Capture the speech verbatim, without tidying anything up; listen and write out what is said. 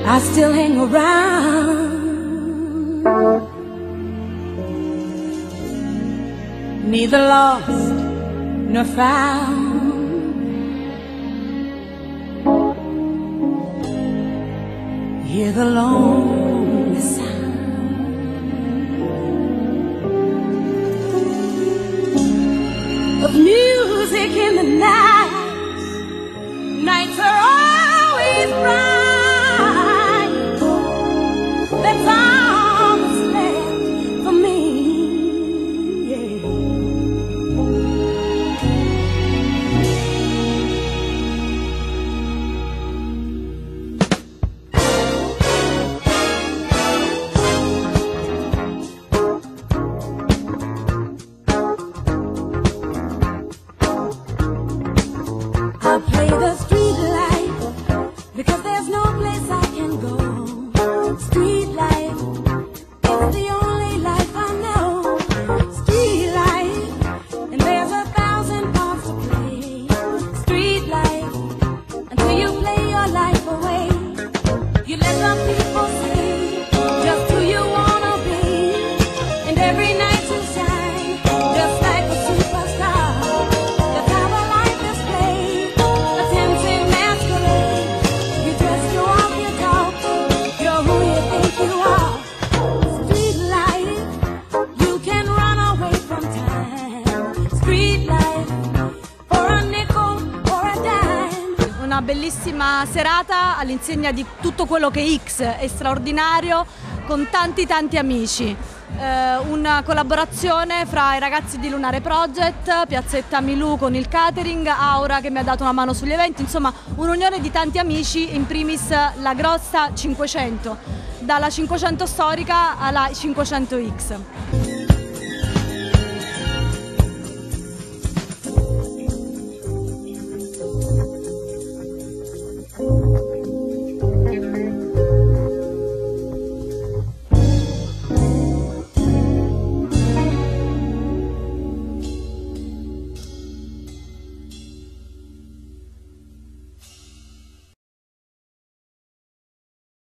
I still hang around, neither lost nor found. Hear the lonely sound of music in the night. Nights are always bright. That's all that's left for me, yeah. I'll play the street life because there's no place I can go. Street life is the only life I know. Street life, and there's a thousand parts to play. Street life, until you play your life away. You let some people see just who you wanna be, and every night you shine just like a superstar. That's how the life is played, a tempting masquerade. You dress, you walk, you talk, you're who you think you are. Street life, you can run away from time. Street life, for a nickel or a dime. Una bellissima serata all'insegna di tutto quello che X è straordinario, con tanti tanti amici. Eh, una collaborazione fra i ragazzi di Lunare Project, Piazzetta Milù con il catering, Aura che mi ha dato una mano sugli eventi, insomma un'unione di tanti amici, in primis la grossa cinquecento, dalla cinquecento storica alla cinquecento X.